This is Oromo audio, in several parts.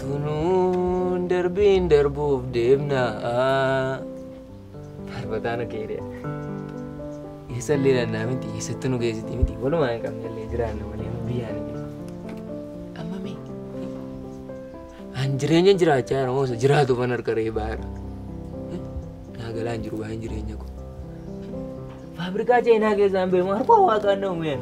Tunun darbin darbuuf deemnaa. Faarfataana keedee. Eessallee danda'aa miti eessatti nu geessiti miti walumaa hin qabnellee jiraanna malee biyyaan amma mee an jireenya jiraachaa jira moo jiraatu fan harka reebaa jira naa galaan jiru baay'een jireenya kun faabrikaa Chaayinaa keessaan beemu harka waaqaan na uumeen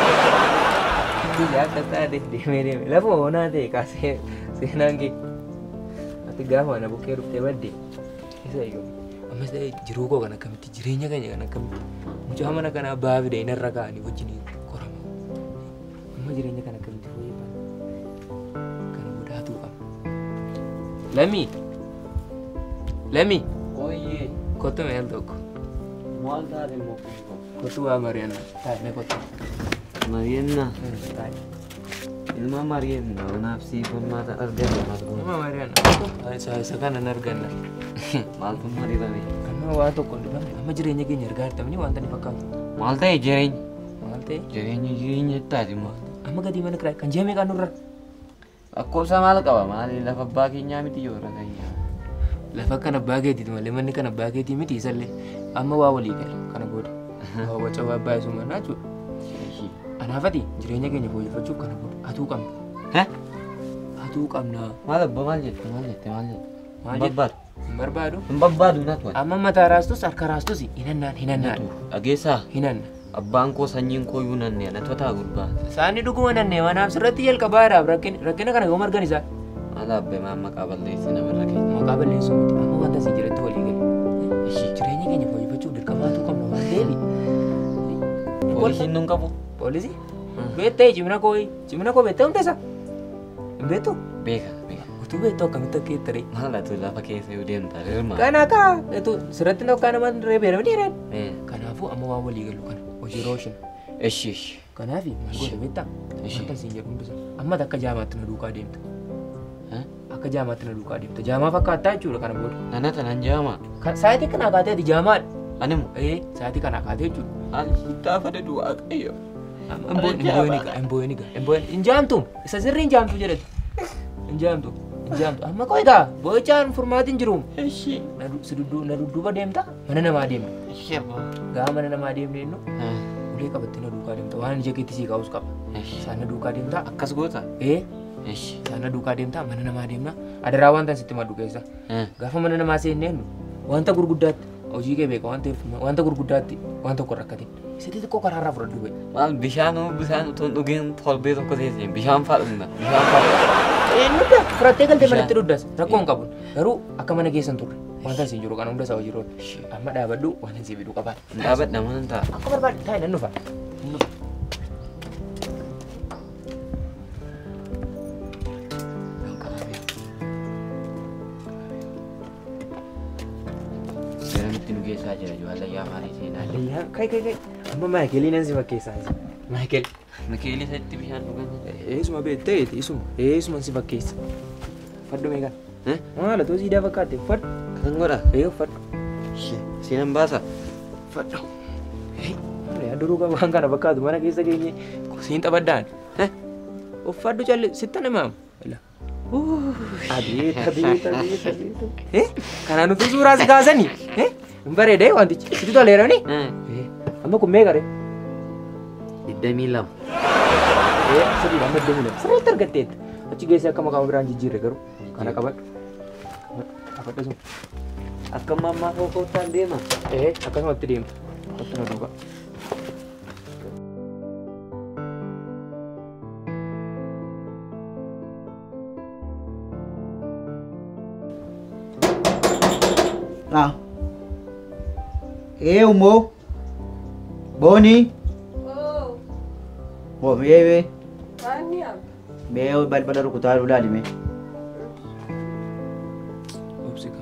akka taate deemee lafa onaa ta'e kaasee seenaan kee ati gaafa na bukkee dhuftee baddee isa eegamu ammas ta'e jiruu koo kan akkamitti jireenya keenya kan akkamitti mucaa mana kana abbaa fide inarra kaa'anii wajjin qoramu amma jireenya kan akkamitti fooyyeffan kana godhaatuu qaba Lamii kottu meel tokko maal taate immoo kottu waa Mariyanna taa'ee kottu Mariyanna taa'ee ilma Mariyanna naaf siifammaata argate ilma Mariyanna isa kanan arganna maaltu mariirame amma waa tokko dhibame amma jireenya keenya argaa jirtamanii wanta ni fakkaatu maal ta'e jireenya maal ta'e jireenya taate immoo amma gadii mana kiraa kan jeemee kan nurra lakkoofsa maal qaba maali lafa abbaa keenyaa miti yoora keenyaa lafa kan abbaa keetiiti malee manni kan abbaa keetii miti isallee amma waa walii gala kana booda waa waca waa abbaa isuma naa jechuudha anaafati jireenya keenya fooyyeffachuuf kana booda atuu qabna atuu qabna maal abba maal jette barbaadu hin barbaadu natu amma mataa raastus harka raastus hinannaan dhageessaa hinanna abbaan koo sanyiin koo iyyuu nannee natu ta'a gurbaa isaanii dhuguma nannee manaaf sirratti jalqabaadhaaf rakkina kana yoo margan isaa maal abbe maan maqaa balleessi namarra keenya maqaa balleessu miti amma wanta asii jiratti walii gale jireenya keenya fooyyeffachuuf dirqamaatuu qabna waan ta'eef poolisiin nun qabu poolisii beektee cimina koo beektee hundeessa hin beektu beeka utuu beektu akkamitti akka jettare maalatu lafa keessa yoo deemta hirma kana kaa sirratti dhokkaa nama reebeera midhiiraan kanaafuu amma waan walii galu kana hojii rooshin eshi kanaafi maal godhe beektaa wanta siin jedhu hundisa amma akka jaamaatti na duukaa deemta akka jaamaatti na duukaa deemta jaamaa fakkaattaa jechuudha kana booda nana tanan jaama sa'aatii kana akaatee ati jaamaadha animu sa'aatii kana akaatee jechuudha altaafadha du'aa qayyo Injaamtu isa sirrii injaamtu jedhati injaamtu amma koo egaa boo'ichaan furmaatiin jiru na dudduuba deemta mana namaa deemna gaa mana namaa deemne innu ulee qabattee na duukaa deemta waan ija keetti sii kaa'us qaba isaan na duukaa deemta akkas goota isaan na duukaa deemta mana namaa deemna adaraa wanta sitti maddu keessa gaafa mana namaa seenneen wanta gurguddaatti hojii kee beeka waan ta'eef wanta gurguddaatti waan tokko rakkatin isitti xiqqoo karaarraa fudhadhu ba'e maal bishaan utuun dhugeen torbee tokko teessee bishaan faadhumna nuti fudhattee galtee manatti duddas rakkoo hin qabun garuu akka mana keessan turre wanta isin jiru kana hunda isaa hojii roota amma dhaabadhu wanta isin biduu qabaa dhaabadha mana ta'a akka barbaadu taa'e nan dhufa geessaa jira jaallayyaa maarii seenaa jira. Kai. Amma Maayikelii nan si fakkeessaa jira. Maayikelii isatti bishaan dhugan. Eesuma beekteeti eesuma si fakkeessa. Fadhu meeqan? Maala too siidaa fakkaatte fadhu. Kan godha? Fadhu. Seenan baasa? Fadhu. Duruu qaba kan kana fakkaatu mana keessa keenye siin taphaddaan. Uffadhu calli sitta namaam. Abeet. Kanaan nuti suuraa si kaasanii. Bareedee wantichi sitti toleerani? Amma kun meeqa re? 22. Sirrii amma 22. Sirriitti argatteetta. Achi geessee akka maqaa biraan jijjiirre garuu kana qabadhu. Qabadhu sun. Akka mammaa foofootaan deema? Akkasumatti deemta. Kottu na duuba. Nào. Umo. Boni. Oh, bebe. Tanya. Beo bal rukutar ulali me. Upsika.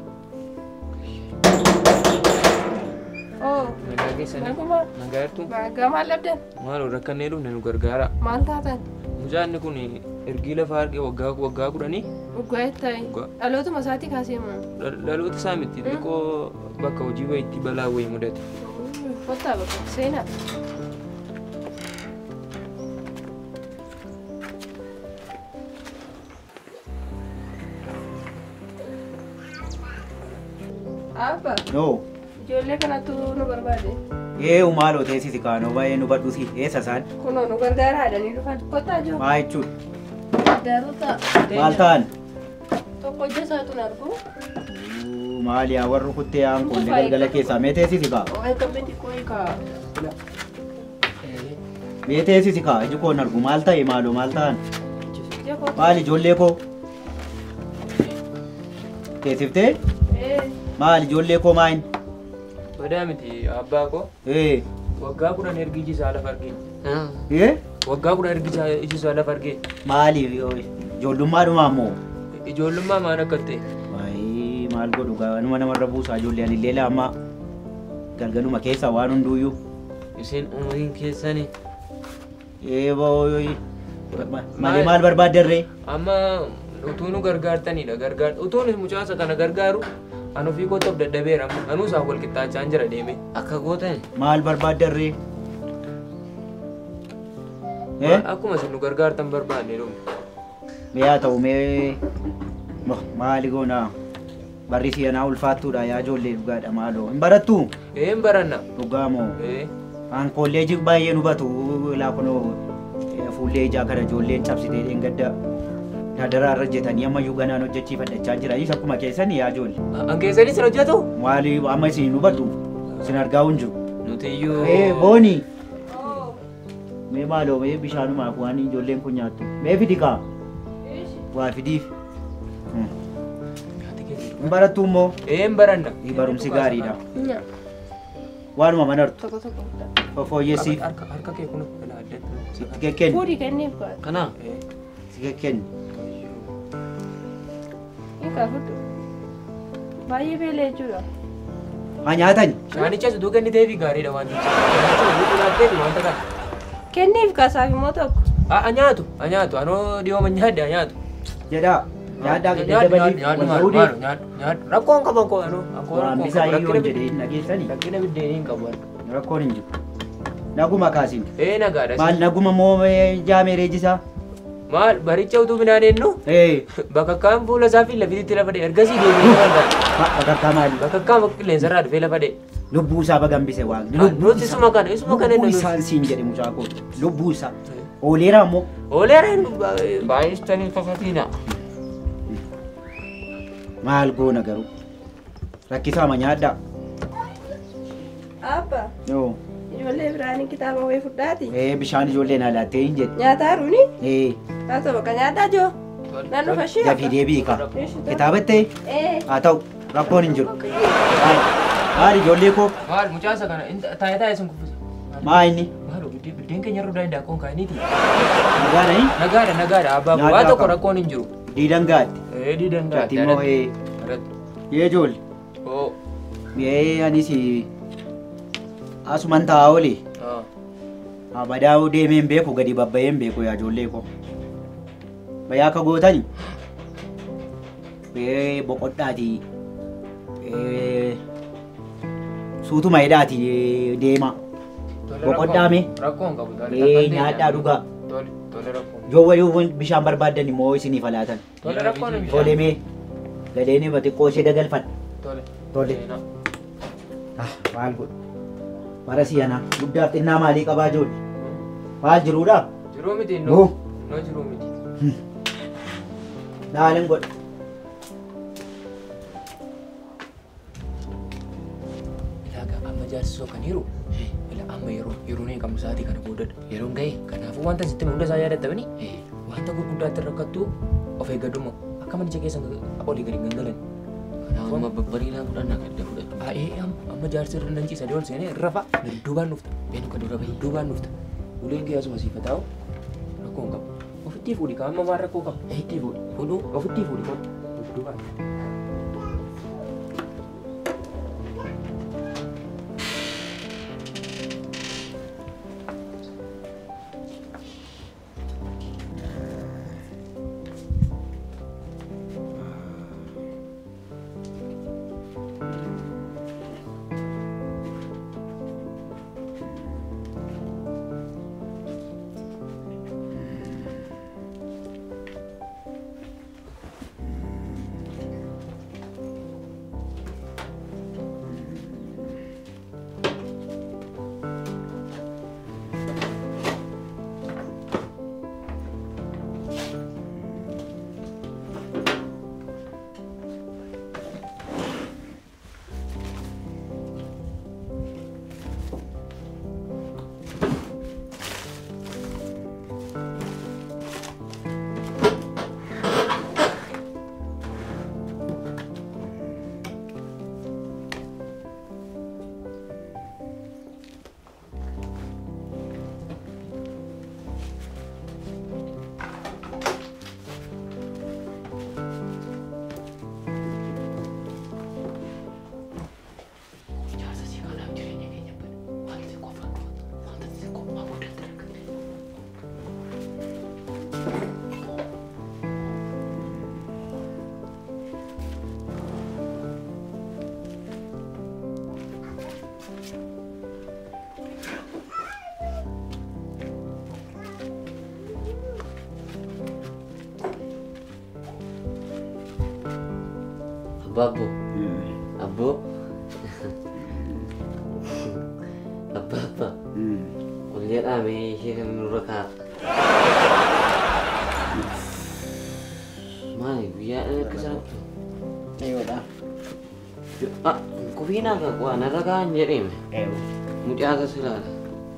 Oh. Nagaartu. Baga maal dhabdan? Maal rakkannee dhufne nu gargaara. Maal taatan? Mucaan kun ergi lafa arge waggaa kudhanii. Waggaa ta'e. Dhalootuma isaatii kaasee moo? Dhaloota isaa miti xiqqoo bakka hojii wayiitti balaa wayii mudate. Kottaa bakka seenaa. Abba. No. Ijoollee kanatu nu barbaade. Maaloo teessisi kaanoo baay'ee nu badhuusi. Eessa isaan? Kunoo nu gargaara haadhanii dhufan. Kottaa jiru. Maa jechuudha? Daarota. Maal ta'an? Tokko ija isaatu hin argu. Maali yaa warri kuttee aan kun galgala keessaa mee teessisi kaa? Akkamitti kooyi kaa. Mee teessisi kaa iji koo hin argu maal ta'e maaloo maal ta'an? Maali ijoollee koo? Teessiftee? Maali ijoollee koo maayin? Badaa miti abbaa koo. Waggaa 10 ergi iji isaa lafa argee. Waggaa 10 ergi iji isaa lafa argee. Maali ijoollummaadhuma ammoo? Ijoollummaa maal akka ta'e? Maal godhu gaanuma namarra buusaa ijoollee ani illee amma galgaluma keessa waan hunduuyyuu. Isin umuriin keessanii. Maal barbaaddarree? Amma utuu nu gargaartanidha. Utuun mucaasa kana gargaaru anu ofii kootti of dadhabeera. Anuu isaan wal qixxaachaan jira deeme. Akka gootan. Maal barbaaddarree? Akkuma isin nu gargaartan barbaanne dhume. Mee haa ta'u mee maali goonaa? Barri si'anaa ulfaattuudha yaa ijoollee dhugaadha maaloo. Hin barattuu? Hin baranna. Dhugaa moo? Aan kolleejii baay'ee nu batu laa kunoo fuullee ijaa kana ijoolleen cabsitee dheengadda daadaraa irra jetanii ammayyuu ganaan hojjechiifadhachaa jira. Is akkuma keessanii yaa ijoollee. An keessanii isin hojjetu? Maali amma isin nu baddu? Isin argaa hin jiru. Nuti iyyuu. Booni. Mee maaloo mee bishaanumaaf waan ijoolleen kun nyaattu. Mee fidi kaa? Waa fidiif. Hin barattuu immoo? Hin baranna. Barumsi gaariidha. Waanuma manartu. Tokko tokko. Fooyyessiif. Harka kee kun addatti. Sitti kenni. Fuudhi kenniif kaa. Kana? Sitti kenni. Hiikaa fudhu. Baay'ee beelee jechuudha. Haa nyaatani. Shaanicha situu kenniteefi gaariidha waan jechuudha. Shaanicha situu laatteefi wanta kana. Kenniif kaasaaf immoo tokko. Nyaatu. Anoo dhiyooma nyaadde nyaatu. Jedhaa. Nyaaddaa dadhabanii nyaadhu rakkoon qaban koo waan bisaa yoo jedhee hin dhageessanii rakkina biddeenii hin qabu rakkoon hin jiru. Naguma kaasiin. Nagaadha. Maal naguma moo jaamee reejisaa? Maal baricha utuu midhaan eenyu? Bakakkaan fuula isaa fi lafititti lafa dhee ergasii deebiin lafa bakakkaa maali? Bakakkaan qilleensa irraa dhufee lafa dhee. Lubbuu isaa bagambise waan. Nuti isuma kana lubbuu isaan siin jedhe mucaa koo lubbuu isaa. Ooleera ammoo. Ooleera baay'istanii kakatiina. Maal goona garuu rakkisaa ma nyaaddaa? Abba. Ijoollee biraanii kitaaba wayii fudhaati. Bishaan ijoollee naa laattee hin jedhe. Nyaataa ruuni? Haa ta'u bakka nyaaddaa joo. Naannoo fashii. Dafii deebii ka. Kitaaba ta'e? Haa ta'u rakkoon hin jiru. Maal ijoollee koo? Maal mucaasa kana taa'ee sun kuffisa. Maa inni? Maal biddeen keenya irra daandaa koon kaa'iniiti. Nagaadha hin? Nagaadha abbaa koo waa tokko rakkoon hin jiru. Diidan gaaddi. Diidan gaaddi. Moo yee ijoollee. Anis asuman taa'aa oole. Badaa deemee hin beeku gadi babba'ee hin beeku yaa ijoollee koo. Bayyaa akka gootani. Boqodhaati. Suutuma hidhaati deema. Boqodhaame. Rakkoon qabu. Nyaadhaa dhugaa. Yoo bishaan barbaadan immoo isinii falaatan. Tole mee gadeenii xiqqoo ishee dagalfadha. Tole. Maal godhu? Mara si'anaa guddaaf xinnaa maalii qabaa ijoollee? Maal jiruudha? Jiruu miti noo jiruu miti. Laalan godha. Amma jaarsisoo kan jiru amma yeroo hin qabu sa'aatii kana boodadha. Yeroon ga'e kanaafuu wanta sitti hunda isaa yaadatamanii wanta gurguddaatti rakkattuu of eeggadhuma akka manicha keessa olii gadi gangalan. Kanaafuu babbariinaa fudhannaa gadda fudhatu. Amma jaarsi irra nan ciisa ol seenee rafa dudduubaan dhufta. Beenu kan dura dudduubaan dhufta. Uleen kee asuma siifa taa'u rakkoon qabu. Ofitti fuudhi qaama maal rakkoo qabu. Ofitti fuudhi. Fuudhuu ofitti fuudhi qabu. Dudduubaan. Abbo. Abbo. Abba. Ol jedhame ishee kan nurra kaa'a. Maali guyyaa akka sanatti? Eeyoodha. Kofiin akka waan irra kaa'an jedhame. Mucaa akka silaadha.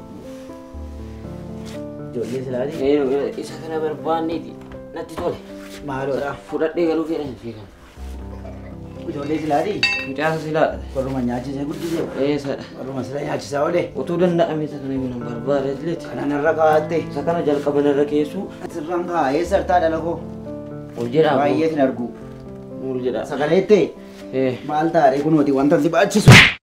Ijoollee silaati? Isa kana barbaanneeti natti tole. Maaloodha? Fudhadhee galuu fedhan fi kan. Ijoollee silaati? Mucaa akka silaadha. Warruma nyaachisee guddisee? Eessadha. Warruma sila nyaachisaa oole? Utuu danda'ame isa kana yoo nan barbaade atileeti. Kanan irra kaa'atte? Isa kana jalqaban irra keessu. Sirraan kaa'aa eessa hartaa dhala koo? Ol jedhaa. Baay'eetin argu. Ol jedhaa. Sagaleettee? Maal taaree kunooti wanta si baachisu?